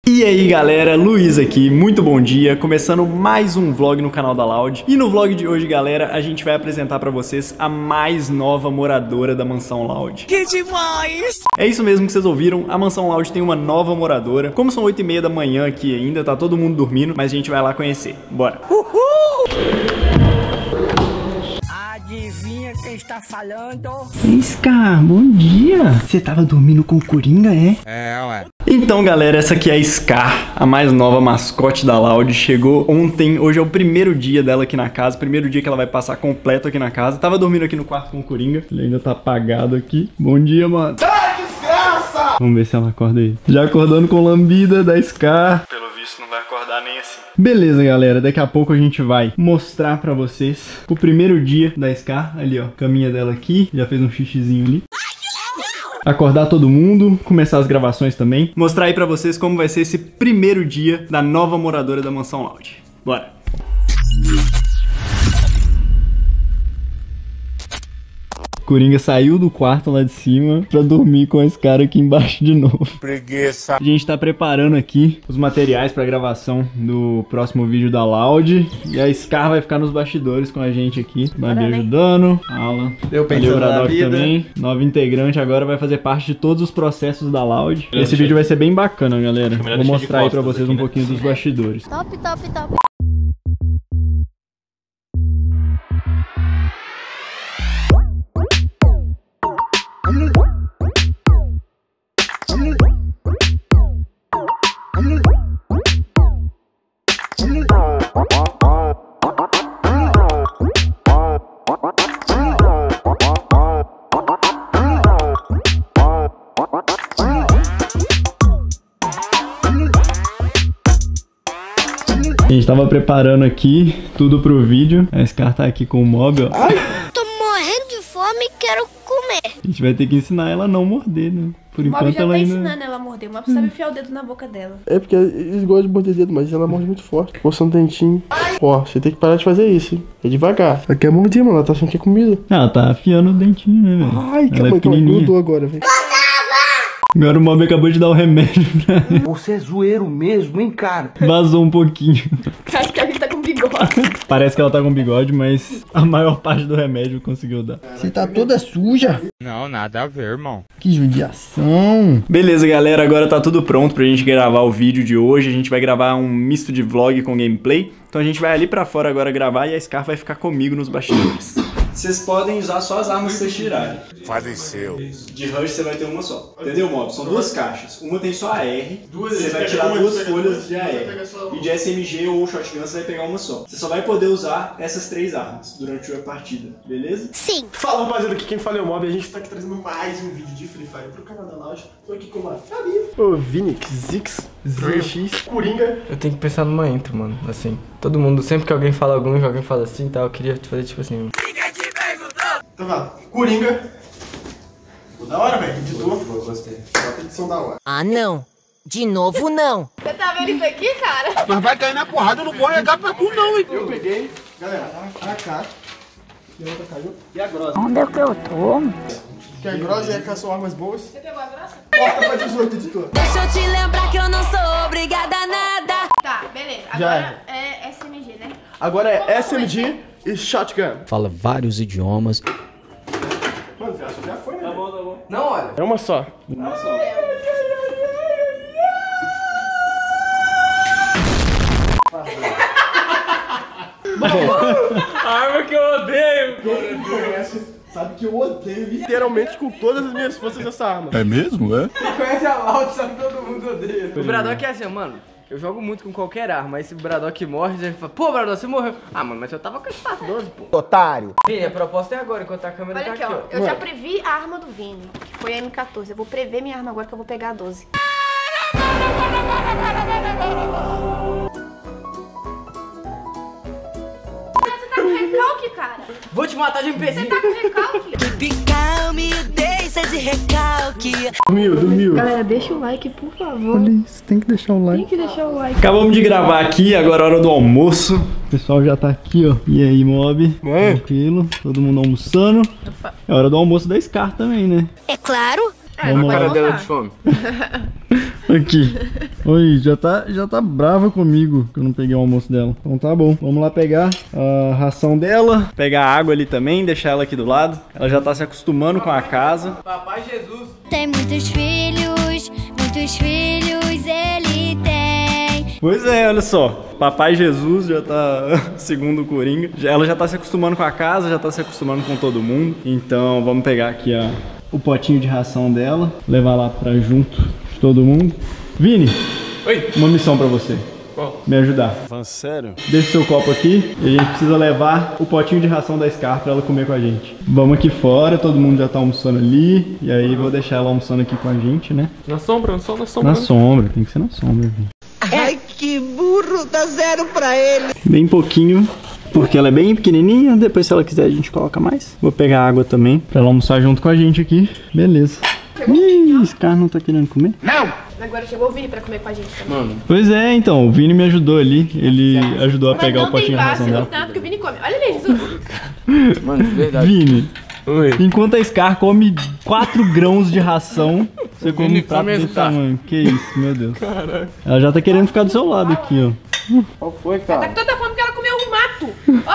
E aí galera, Luiz aqui, muito bom dia, começando mais um vlog no canal da Loud. E no vlog de hoje galera, a gente vai apresentar pra vocês a mais nova moradora da Mansão Loud. Que demais! É isso mesmo que vocês ouviram, a Mansão Loud tem uma nova moradora. Como são 8h30 da manhã aqui ainda, tá todo mundo dormindo, mas a gente vai lá conhecer, bora! Adivinha quem está falando? Scar, bom dia! Você tava dormindo com o Coringa, é? É, ué. Então galera, essa aqui é a Scar, a mais nova mascote da Loud. Chegou ontem, hoje é o primeiro dia dela aqui na casa, primeiro dia que ela vai passar completo aqui na casa. Tava dormindo aqui no quarto com o Coringa, ele ainda tá apagado aqui. Bom dia, mano. Sai, desgraça! Vamos ver se ela acorda aí. Já acordando com lambida da Scar. Pelo visto não vai acordar nem assim. Beleza, galera, daqui a pouco a gente vai mostrar pra vocês o primeiro dia da Scar. Ali, ó, caminha dela aqui, já fez um xixizinho ali. Acordar todo mundo, começar as gravações também. Mostrar aí pra vocês como vai ser esse primeiro dia da nova moradora da Mansão Loud. Bora! Coringa saiu do quarto lá de cima pra dormir com esse cara aqui embaixo de novo. Preguiça. A gente tá preparando aqui os materiais pra gravação do próximo vídeo da Loud. E a Scar vai ficar nos bastidores com a gente aqui. Vai me ajudando. Alan. Eu pensando o na Bradock vida. também. Nova integrante agora vai fazer parte de todos os processos da Loud. Esse vídeo vai ser bem bacana, galera. Vou mostrar aí pra vocês um pouquinho dos bastidores. Top, top, top. A gente tava preparando aqui tudo pro vídeo. A Scar tá aqui com o mob, ó. Tô morrendo de fome e quero comer. A gente vai ter que ensinar ela a não morder, né? Por O Mob enquanto já ela tá ainda... ensinando ela a morder. O Mob sabe enfiar o dedo na boca dela. É porque eles gostam de morder dedo, mas ela morde muito forte. Coçando o dentinho. Ó, você tem que parar de fazer isso, hein? É devagar. Ela quer morder, mano. Ela tá achando que é comida. Ela tá afiando o dentinho, né, velho? Ai, Ela calma é aí, pequenininha. grudou agora, velho. Agora o Mob acabou de dar o remédio pra ela. Você é zoeiro mesmo, hein, cara? Vazou um pouquinho. Acho que a gente tá com bigode. Parece que ela tá com bigode, mas a maior parte do remédio conseguiu dar. Você tá toda suja. Não, nada a ver, irmão. Que judiação. Beleza, galera, agora tá tudo pronto pra gente gravar o vídeo de hoje. A gente vai gravar um misto de vlog com gameplay. Então a gente vai ali pra fora agora gravar e a Scar vai ficar comigo nos bastidores. Vocês podem usar só as armas que vocês tirarem. Faleceu. De rush você vai ter uma só. Entendeu, Mob? São duas caixas. Uma tem só AR. Você vai tirar duas folhas de AR. E de SMG ou shotgun você vai pegar uma só. Você só vai poder usar essas três armas durante a partida, beleza? Sim. Fala, rapaziada, aqui quem fala é o Mob. A gente tá aqui trazendo mais um vídeo de Free Fire pro canal da Loud. Tô aqui com a Fabi, o Vinix, Zix, ZX, Coringa. Eu tenho que pensar numa intro, mano, assim. Todo mundo, sempre que alguém fala algum, que alguém fala assim e tal, eu queria fazer tipo assim. Então vai, Coringa. Ficou da hora, velho. Editor. Gostei. Bota edição da hora. Ah, não. De novo, não. Você tá vendo isso aqui, cara? Mas vai cair na porrada, eu não vou regar pra tu não, hein? Eu peguei, galera, a AK. E a outra caiu. E a grossa. Onde é que eu tô? Que a grossa e a AK são armas boas. Você pegou a grossa? Corta pra 18, editor. Deixa eu te lembrar que eu não sou obrigada a nada. Tá, beleza. Já Agora é SMG, né? Agora é SMG e Shotgun. Fala vários idiomas. Mano, acho que já foi, né? Tá bom. Não, olha. É uma só. Uma só. A arma que eu odeio! Quem me conhece sabe que eu odeio literalmente com todas as minhas forças essa arma. É mesmo, é? Quem conhece a Loud sabe que todo mundo odeia. O Bradock é assim, mano. Eu jogo muito com qualquer arma, aí se o Bradock morre, a gente fala, pô, Bradock, você morreu. Ah, mano, mas eu tava com espaço 12, pô. Otário. Vini, a proposta é agora, enquanto a câmera Olha tá aqui, ó. aqui, Eu já previ a arma do Vini, que foi a M14. Eu vou prever minha arma agora que eu vou pegar a 12. Você tá com recalque, cara? Vou te matar de Você imbecil. tá com recalque? Calme, deixa de recalque. Dormiu. Galera, deixa o like, por favor. Você tem que deixar um like. Tem que deixar o like. Acabamos de gravar aqui, agora é hora do almoço. O pessoal já tá aqui, ó. E aí, Mob? Tranquilo, todo mundo almoçando. É hora do almoço da Scar também, né? É claro. É, Vamos não lá. pode Cara dela mostrar. de fome. Aqui. Oi, já tá brava comigo que eu não peguei o almoço dela. Então tá bom. Vamos lá pegar a ração dela. Pegar a água ali também, deixar ela aqui do lado. Ela já tá se acostumando com a casa. Papai Jesus. Tem muitos filhos ele tem. Pois é, olha só. Papai Jesus já tá, segundo o Coringa, ela já tá se acostumando com a casa, já tá se acostumando com todo mundo. Então vamos pegar aqui o potinho de ração dela, levar lá pra junto de todo mundo. Vini, Oi. Uma missão pra você. Qual? Me ajudar. Falando sério? Deixa o seu copo aqui e a gente precisa levar o potinho de ração da Scar pra ela comer com a gente. Vamos aqui fora, todo mundo já tá almoçando ali. E aí vou deixar ela almoçando aqui com a gente, né? Na sombra, só na sombra. Na sombra, tem que ser na sombra, Vini. Ai, que burro, dá 0 pra ele. Bem pouquinho, porque ela é bem pequenininha. Depois, se ela quiser, a gente coloca mais. Vou pegar água também pra ela almoçar junto com a gente aqui. Beleza. Ih, esse cara não tá querendo comer? Agora chegou o Vini pra comer com a gente também. Mano, Pois é, então, o Vini me ajudou ali. Ele ajudou a Mas pegar não o potinho tem de ração base, dela. não tanto que o Vini come. Olha ali, Jesus. mano, de verdade. Vini, Oi. enquanto a Scar come 4 grãos de ração, você come Vini um prato come desse Scar. tamanho. Que isso, meu Deus. Caraca. Ela já tá querendo ficar do seu lado aqui, ó. Qual foi, Tá cara? com tanta fome que ela comeu um mato.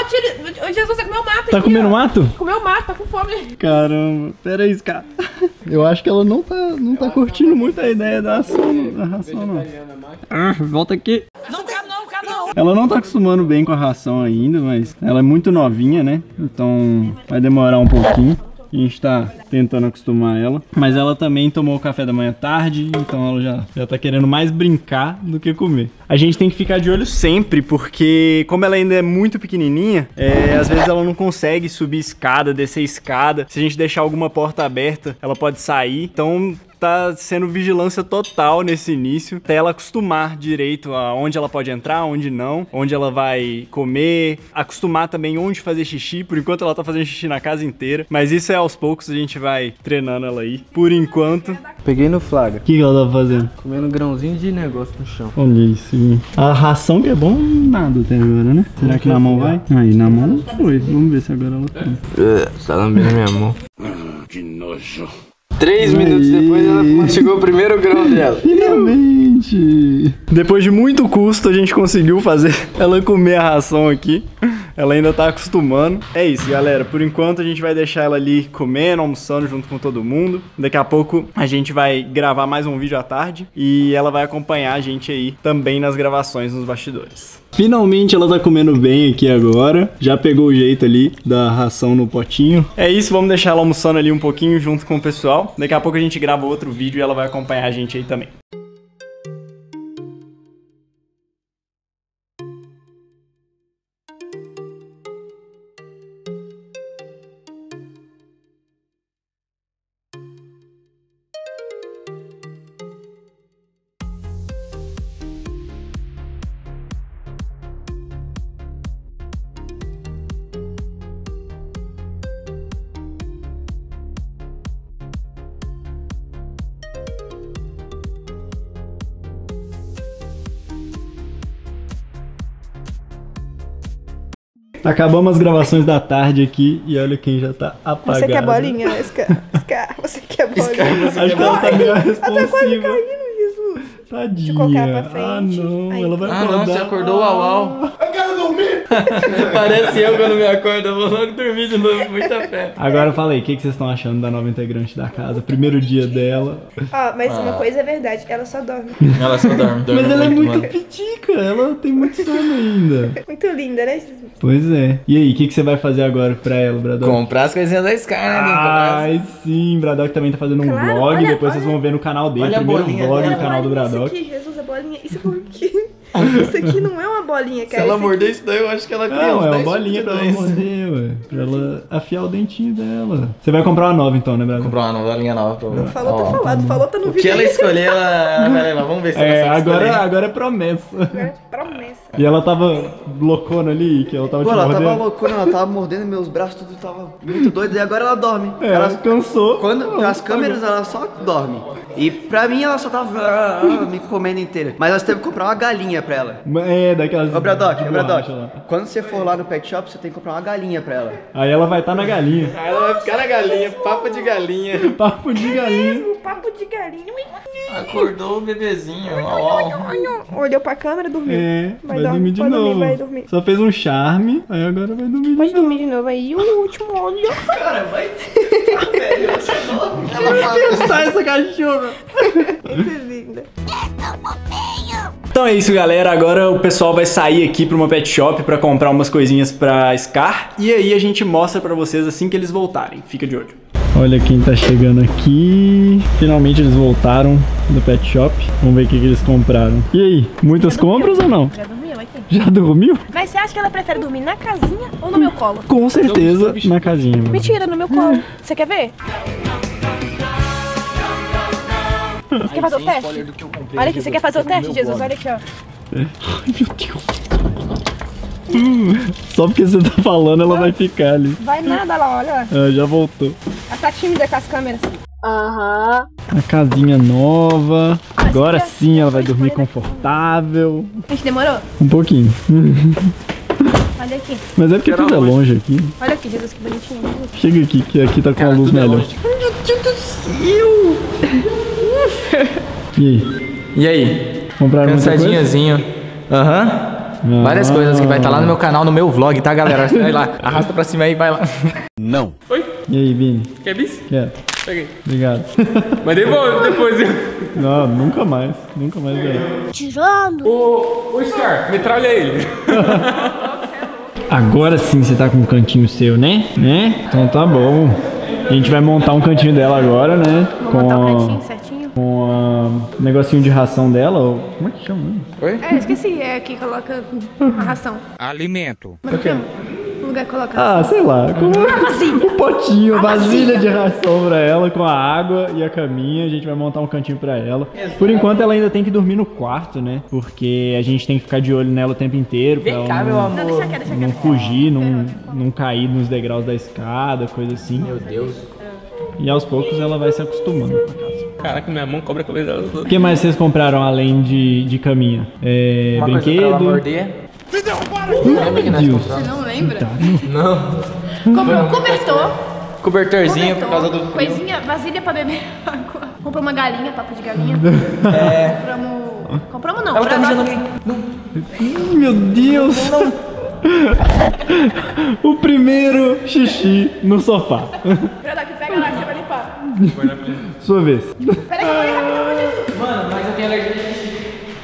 Ó, Jesus, você comeu um mato Tá aqui, comendo ó. mato? Comeu um mato, tá com fome. Caramba, pera aí, Scar. Eu acho que ela não tá curtindo muito a ideia da ração, não. Volta aqui. Não quero não. Ela não tá acostumando bem com a ração ainda, mas ela é muito novinha, né? Então vai demorar um pouquinho. A gente tá tentando acostumar ela. Mas ela também tomou o café da manhã tarde, então ela já tá querendo mais brincar do que comer. A gente tem que ficar de olho sempre, porque como ela ainda é muito pequenininha, às vezes ela não consegue subir escada, descer escada. Se a gente deixar alguma porta aberta, ela pode sair. Então tá sendo vigilância total nesse início, até ela acostumar direito a onde ela pode entrar, onde não, onde ela vai comer, acostumar também onde fazer xixi. Por enquanto ela tá fazendo xixi na casa inteira, mas isso é aos poucos, a gente vai treinando ela aí. Por enquanto, Peguei no flagra. o que ela tá fazendo? Comendo grãozinho de negócio no chão. Olha isso. A ração que é bom, nada até agora, né? Será que na mão vai? Aí, na mão não foi. Vamos ver se agora ela tem. Tá lambendo minha mão. Que nojo. 3 minutos depois ela chegou o primeiro grão dela. Finalmente! Depois de muito custo, a gente conseguiu fazer ela comer a ração aqui. Ela ainda tá acostumando. É isso, galera. Por enquanto, a gente vai deixar ela ali comendo, almoçando junto com todo mundo. Daqui a pouco, a gente vai gravar mais um vídeo à tarde. E ela vai acompanhar a gente aí também nas gravações nos bastidores. Finalmente ela tá comendo bem aqui agora. Já pegou o jeito ali da ração no potinho. É isso, vamos deixar ela almoçando ali um pouquinho junto com o pessoal. Daqui a pouco a gente grava outro vídeo e ela vai acompanhar a gente aí também. Acabamos as gravações da tarde aqui e olha quem já tá apagado. Você quer bolinha, né, Scar? Você quer bolinha? Acho que ela tá meio responsiva. Tá quase caindo, Jesus. Tadinha. Deixa eu colocar pra frente. Ah, não. Aí. Ela vai Ah, acordar. não, você acordou au au. Eu quero dormir. Parece eu quando me acordo, eu vou logo dormir de novo, muita fé. Agora fala aí, o que vocês estão achando da nova integrante da casa? Primeiro dia dela. Ó, mas uma coisa é verdade, ela só dorme. Ela só dorme Mas ela é muito mano. pitica, ela tem muito sono ainda. Muito linda, né, Jesus? Pois é. E aí, o que você vai fazer agora pra ela, Bradock? Comprar as coisinhas da Scar, né? Ai, sim, Bradock também tá fazendo um Claro, vlog, olha, depois vocês olha. vão ver no canal dele, Olha a primeiro bolinha vlog dela. do canal do Olha Bradock. Isso aqui, Jesus, a bolinha. Isso aqui. Isso aqui não é uma bolinha, cara. Se ela Isso morder isso daí, eu acho que ela cria Não, uns é uma 10 bolinha pra ela dois. morder, ué. Pra ela afiar o dentinho dela. Você vai comprar uma nova então, né, Bradock? Comprar uma nova linha nova pra ela. Falou, Ó, tá falado. Falou, tá no O vídeo. que ela aí. escolher, ela vai levar. Vamos ver se É, ela sabe escolher. agora é promessa. Agora é promessa. E ela tava loucona ali, que ela tava Pô, te ela mordendo. tava loucona, ela tava mordendo meus braços, tudo tava muito doido, e agora ela dorme. É, Ela, cansou. quando as câmeras, ela só dorme. E pra mim, ela só tava me comendo inteira. Mas nós temos que comprar uma galinha pra ela. É, daquelas... Ô, Bradock, de ô, Bradock, borracha lá. quando você for lá no pet shop, você tem que comprar uma galinha pra ela. Aí ela vai estar na galinha. Aí ela vai ficar na galinha, papo de galinha. Papo de galinha. Papo de galinha. Acordou o bebezinho, Olhou pra câmera, dormiu. É, vai dormir, dormir de vai novo. vai dormir. Só fez um charme, aí agora vai dormir de Pode novo. dormir de novo aí. E o último olho. Cara, vai. Velho, você não. Testar essa cachorra. Essa é linda. Então é isso, galera. Agora o pessoal vai sair aqui pra uma pet shop pra comprar umas coisinhas pra Scar. E aí a gente mostra pra vocês assim que eles voltarem. Fica de olho. Olha quem tá chegando aqui. Finalmente eles voltaram do pet shop. Vamos ver o que eles compraram. E aí, muitas compras ou não? Já dormiu aqui? Já dormiu? Mas você acha que ela prefere dormir na casinha ou no meu colo? Com certeza na casinha, mano. Mentira, no meu colo. Você quer ver? Você quer fazer o teste? Olha aqui, você quer fazer o teste, Jesus? Olha aqui, ó. Ai, meu Deus. Só porque você tá falando, ela vai ficar ali. Vai nada lá, olha. Ah, já voltou. Ela tá tímida com as câmeras. Aham. A casinha nova. Agora sim ela vai dormir confortável. A gente demorou? Um pouquinho. Olha aqui. Mas é porque tudo é longe aqui. Olha aqui, Jesus, que bonitinho. Chega aqui, que aqui tá com a luz melhor. Meu Deus do céu! E aí? E aí? Compraram muita coisa? Cansadinhozinho. Aham. Várias coisas que vai estar lá no meu canal, no meu vlog, tá, galera? Vai lá, arrasta pra cima aí e vai lá. Não. Oi? E aí, Vini? Quer bis? Quero. Peguei. Obrigado. Mas devolve depois. Não, nunca mais. Nunca mais ganhei. Tirando. Ô Scar, metralha ele. Agora sim você tá com um cantinho seu, né? Então tá bom. A gente vai montar um cantinho dela agora, né? Vou montar um cantinho certinho. Com o negocinho de ração dela. Ou... Como é que chama? Oi? É, esqueci. É aqui coloca a ração. Alimento. Mas okay. O lugar que coloca a Ah, ração. sei lá. vasilha. Um potinho, a vasilha de ração pra ela, com a água e a caminha. A gente vai montar um cantinho pra ela. Por enquanto ela ainda tem que dormir no quarto, né? Porque a gente tem que ficar de olho nela o tempo inteiro. Pra ela não fugir, não cair nos degraus da escada, coisa assim. Meu Deus. E aos poucos ela vai se acostumando com a casa. Caraca, minha mão cobra a cabeça dela. O que mais vocês compraram além de caminha? Uma Brinquedo? coisa pra ela morder. Meu Deus. Você não lembra? Não. Comprou um cobertor. Cobertorzinho por causa do frio. Coisinha, vasilha pra beber água. Comprou uma galinha, papo de galinha. Compramos não. Ela tá mijando ali. Meu Deus. O primeiro xixi no sofá. Bradock, pega lá que você vai limpar. Sua vez. Pera que eu vou ir rapidinho. Mano, mas eu tenho alergia de xixi.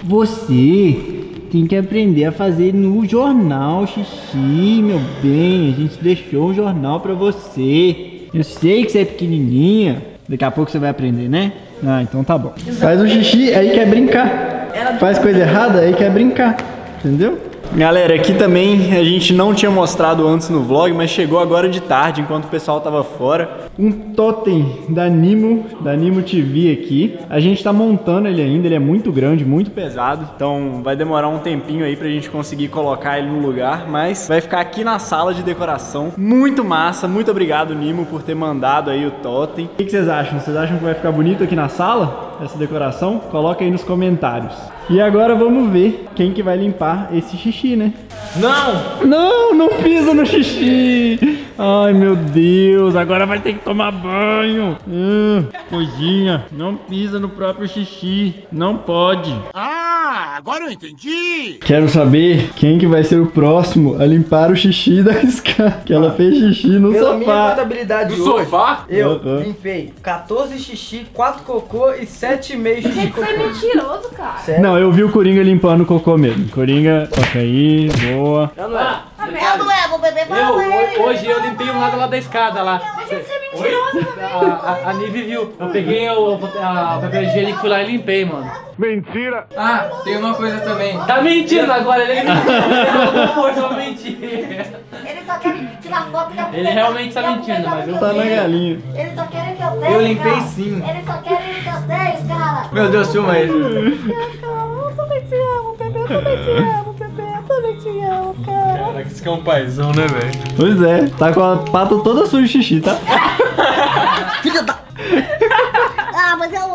Você tem que aprender a fazer no jornal xixi, meu bem. A gente deixou um jornal pra você. Eu sei que você é pequenininha. Daqui a pouco você vai aprender, né? Ah, então tá bom. Faz o xixi, aí quer brincar. Faz coisa errada, aí quer brincar. Entendeu? Galera, aqui também a gente não tinha mostrado antes no vlog, mas chegou agora de tarde, enquanto o pessoal tava fora. Um totem da Nimo TV aqui. A gente tá montando ele ainda, ele é muito grande, muito pesado. Então vai demorar um tempinho aí pra gente conseguir colocar ele no lugar. Mas vai ficar aqui na sala de decoração. Muito massa, muito obrigado, Nimo, por ter mandado aí o totem. O que vocês acham? Vocês acham que vai ficar bonito aqui na sala, essa decoração? Coloca aí nos comentários. E agora vamos ver quem que vai limpar esse xixi, né? Não! Não pisa no xixi! Ai, meu Deus, agora vai ter que tomar banho. Coisinha, não pisa no próprio xixi, não pode. Ah, agora eu entendi. Quero saber quem que vai ser o próximo a limpar o xixi da Scar, que ela fez xixi no Pela minha sofá. contabilidade No hoje, sofá? eu limpei 14 xixi, 4 cocô e 7,5 xixi Gente, cocô. você é mentiroso, cara. Sério? Não, eu vi o Coringa limpando o cocô mesmo. Coringa, toca aí, boa. Eu não é. Eu não é, vou beber pra Hoje eu limpei um lado lá da escada lá. Gente, você é mentiroso também. A Nive viu. Eu peguei o papel higiênico e fui lá e limpei, mano. Mentira. Ah, tem uma coisa também. Tá mentindo agora, ele não força pra mentir. Ele só quer tirar foto da Ele realmente tá mentindo, mas eu Tá na galinha. Ele só quer que eu tenha. Eu limpei sim. Ele só quer que eu tenha, cara. Meu Deus, filma ele. Eu também te amo, bebê. Eu também te amo, bebê. Eu também te amo, cara. Caraca, isso que é um paizão, né, velho? Pois é, tá com a pata toda suja de xixi, tá? Ah, mas eu amo, pô.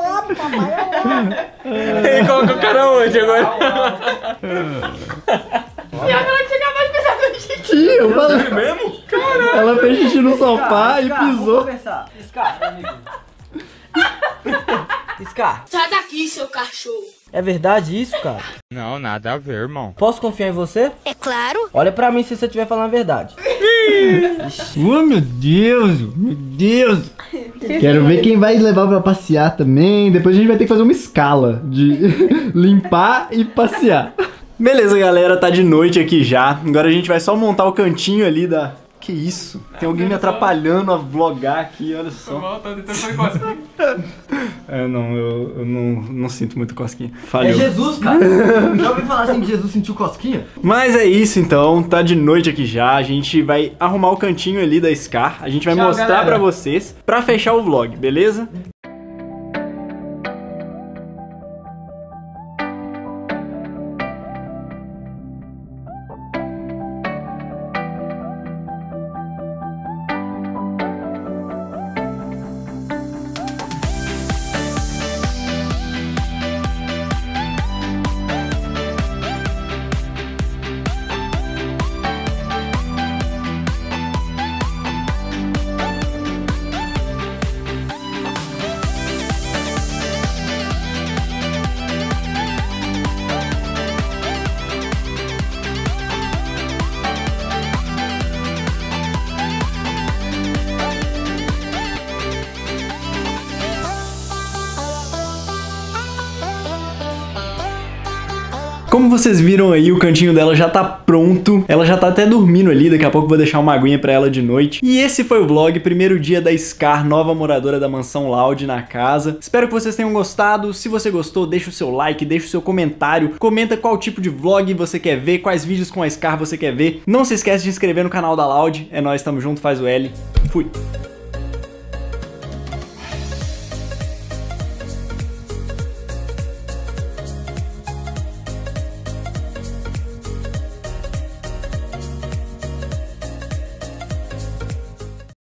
Ele colocou o cara onde agora? E agora que você acabou de pensar no xixi. Tia, eu falei mesmo? Ela fez xixi no sofá e Vamos pisou. conversar. Scar, amigo. Scar, Sai daqui, seu cachorro. é verdade isso, cara? Não, nada a ver, irmão. Posso confiar em você? É claro. Olha pra mim se você estiver falando a verdade. Oh, meu Deus, meu Deus. Quero ver quem vai levar pra passear também. Depois a gente vai ter que fazer uma escala de limpar e passear. Beleza, galera, tá de noite aqui já. Agora a gente vai só montar o cantinho ali da... Que isso? Tem alguém me atrapalhando a vlogar aqui, olha só. Eu não sinto muito cosquinha. Falhou. É Jesus, cara. Já ouviu falar assim que Jesus sentiu cosquinha? Mas é isso então, tá de noite aqui já. A gente vai arrumar o cantinho ali da Scar. A gente vai mostrar pra vocês pra fechar o vlog, beleza? Como vocês viram aí, o cantinho dela já tá pronto. Ela já tá até dormindo ali, daqui a pouco eu vou deixar uma aguinha pra ela de noite. E esse foi o vlog, primeiro dia da Scar, nova moradora da mansão Loud na casa. Espero que vocês tenham gostado. Se você gostou, deixa o seu like, deixa o seu comentário. Comenta qual tipo de vlog você quer ver, quais vídeos com a Scar você quer ver. Não se esquece de se inscrever no canal da Loud. É nóis, tamo junto, faz o L. Fui!